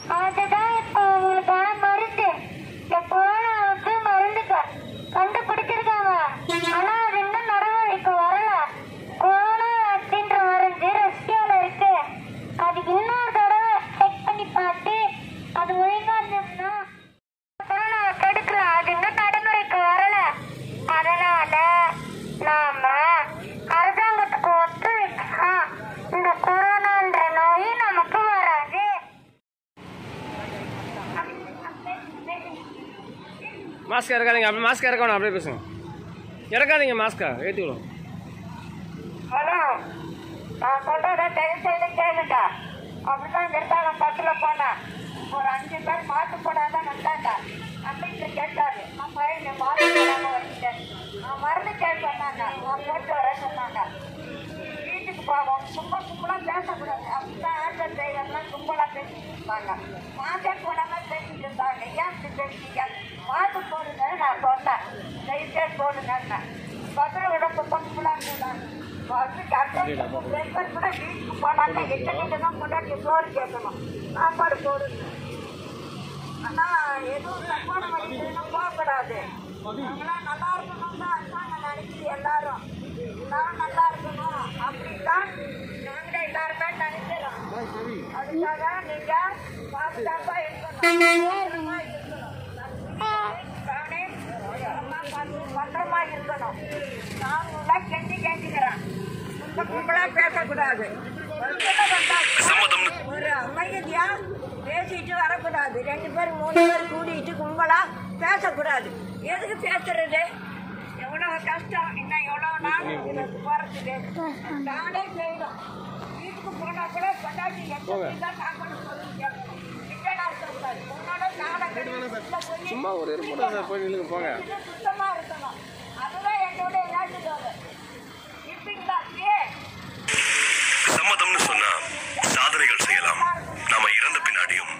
அதுதான் இப்போ உங்களுக்கான மருந்து. இந்த கொரோனாவுக்கு மருந்து கண்டுபிடிச்சிருக்காங்க. ஆனா அது இன்னும் நடைமுறைக்கு வரல. கொரோனா அப்படின்ற மருந்து ரஷ்யால இருக்கு. அது இன்னொரு தடவை செக் பண்ணி பார்த்து அது ஒழுங்கா இருந்ததுன்னா கொரோனாவை தடுக்கலாம். அது இன்னும் நடைமுறைக்கு வரல. அதனால நாம அரசாங்கத்துக்கு ஒத்துழைச்சா இந்த கொரோனான்ற நோய் நமக்கு வராது. மாஸ்க் இறக்காதீங்க. அப்படி மாஸ்க் இறக்கணும். அப்படியே பேசுங்க. இறக்காதீங்க மாஸ்கா. ஏற்றி விடும். ஹலோ, நான் சொல்றத தயவுசெய்து கேளுங்க. அப்படிதான் நிர்வாகம் பஸ்ல போனேன். ஒரு 5 பேர் மாட்டு போடாதான் வந்தாங்க. அப்படின்னு கேட்டாரு. நான் பையன் மாட்டு போடாம வந்துட்டேன். நான் மருந்து கேட்டு சொன்னாங்க. நான் போட்டு வர சொன்னாங்க. வீட்டுக்கு போவோம். கும்பலா பேசக்கூடாது. அப்படிதான் ஆட்டர் டிரைவர்லாம் கும்பலா பேசிட்டு இருப்பாங்க. மாட்டே போடாம பேசிட்டு இருந்தாங்க. ஏன் இப்படி பேசுறீங்க? மாட்டு போடுங்க நான் சொன்னேன். தயவுசே போடுங்க. பதில விட கும்பலா கூடாது. வீட்டுக்கு போனாங்க. எத்தனை முன்னாடி சோறு கேட்கணும். சாப்பாடு போடுங்க. ஆனா எதுவும் போன வரைக்கும் போகக்கூடாது. அவங்களாம் நல்லா இருக்கணும் தான் அரசாங்கம் நினைச்சு எல்லாரும் எல்லாரும் நல்லா இருக்கணும் அப்படின்தான் நாங்களே எல்லாருமே நினைக்கிறோம். அதுக்காக நீங்க பாதுகாப்பா இருக்கணும். பத்திரமா இருக்கணும். நான் கெஞ்சிக்கிறேன். கும்பலா பேசக்கூடாது. ஒரு அமைதியா பேசிட்டு வரக்கூடாது. 2 பேர் 3 பேர் கூடிட்டு கும்பலா பேசக்கூடாது. எதுக்கு பேசுறது? எவ்வளவு கஷ்டம். இன்னும் எவ்வளவு நாள் இதுக்கு போறதுக்கு நானே செய்யணும். வீட்டுக்கு போனா கூட கொண்டாடி எல்லாம் சாப்பாடு சொல்லுங்க. சும்மா ஒரு போங்க. சுத்தமா இருக்கணும். அதுதான் என்னோட வேண்டுகோள். இருப்பீங்களா? சம்மதம்னு சொன்னா சாதனைகள் செய்யலாம். நாம இறந்த பின்னாடியும்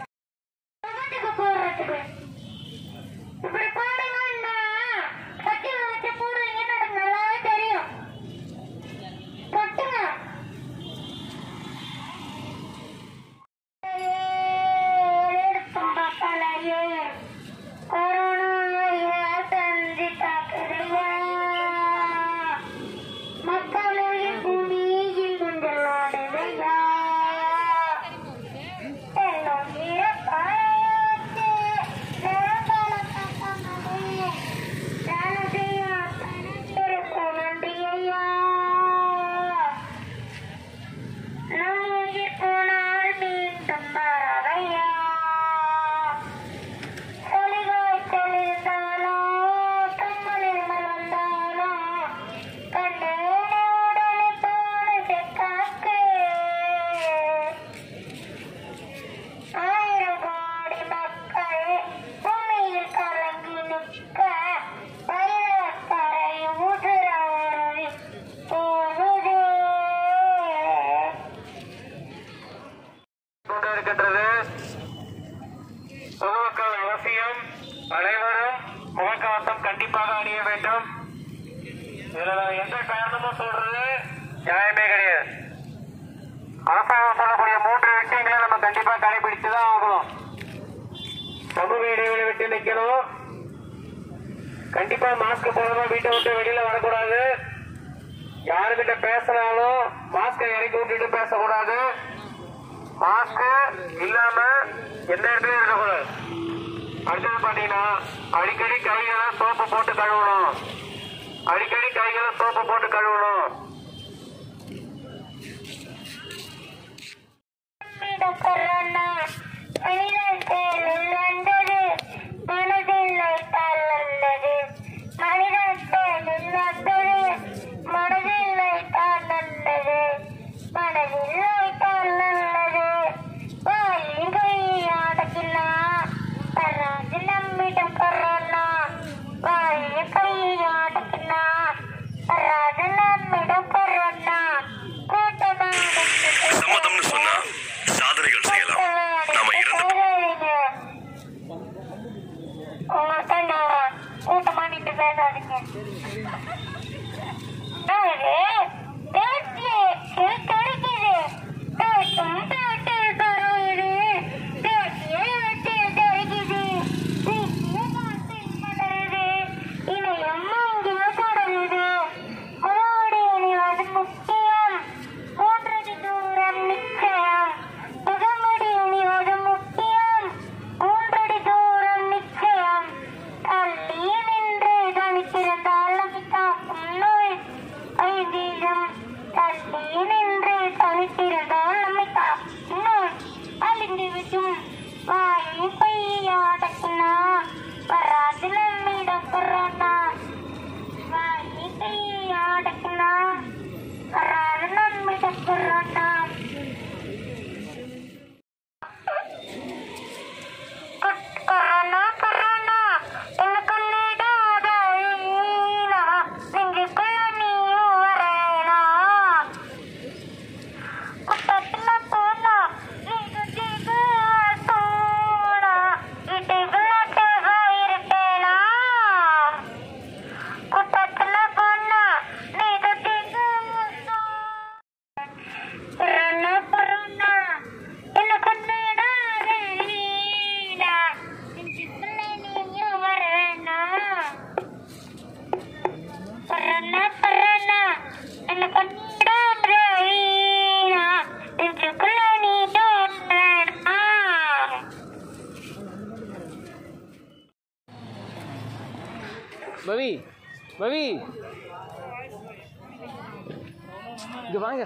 பொதுமக்கள் அவசியம் அனைவரும் முகக்கவசம் கண்டிப்பாக அணிய வேண்டும். இதுல எந்த காரணமும் சொல்றது நியாயமே கிடையாது. அரசாங்கம் சொல்லக்கூடிய 3 விஷயங்களை நம்ம கண்டிப்பா கடைபிடிச்சுதான் ஆகணும். சமூக இடைவெளி விட்டு நிக்கணும். கண்டிப்பா மாஸ்க் போடணும். வீட்டை விட்டு வெளியில வரக்கூடாது. யாருக்கிட்ட பேசினாலும் மாஸ்கை இறக்கி விட்டுட்டு பேசக்கூடாது. மாஸ்க் இல்லாம எந்த இடத்துலயும் இருக்கக்கூடாது. அடுத்தது பாத்தீங்கன்னா அடிக்கடி கைகளை சோப்பு போட்டு கழுவணும். சம்மதம்னு சொன்னா சாதனைகள் செய்யலாம். நாம இறந்த கூட்டமா நின்று பேசாதீங்க. கிடைக்குது விட்டும் வாயை கையாடக்குனா வராது நம்மிடம் கொரோனா வாயை கையாடக்குனா வராது நம்மிடம் கொரோனா கொரோனா கொரோனா எனக்கு நீடாத ஈனா நெஞ்சுக்குள்ள நீயும் வரேனா குட்டத்துல போனா நீங்க ஜீக தோணா வீட்டுக்குள்ள இருப்பேனா குட்டத்துல போனா நீங்க ஜீக கொரோனா கொரோனா எனக்கு நீடாத ஈனா நெஞ்சுக்குள்ள நீயும் வரேனா கொரோனா கொரோனா எனக்கு நீடாத ஈனா நெஞ்சுக்குள்ள நீயும் வரேனா பவி பவி இங்க வாங்க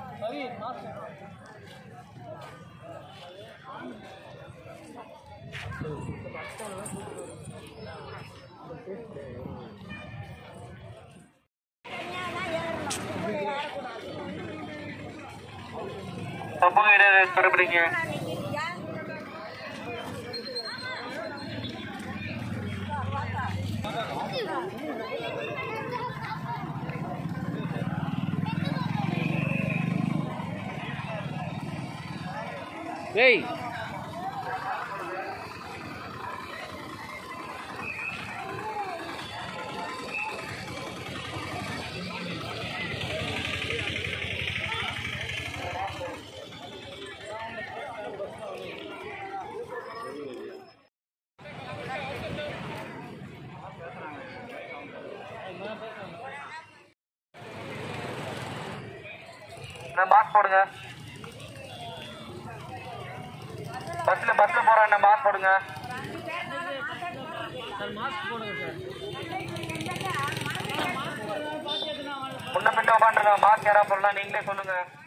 தப்புங்க கிடையாது தொடர்புறீங்க ஏய் மாஸ்க் போடுங்க பஸ்ல போறேன் மாஸ்க் போடுங்க முன்ன பின்ன உட்காந்துருங்க மாஸ்க் யாரா போடலாம் நீங்களே சொல்லுங்க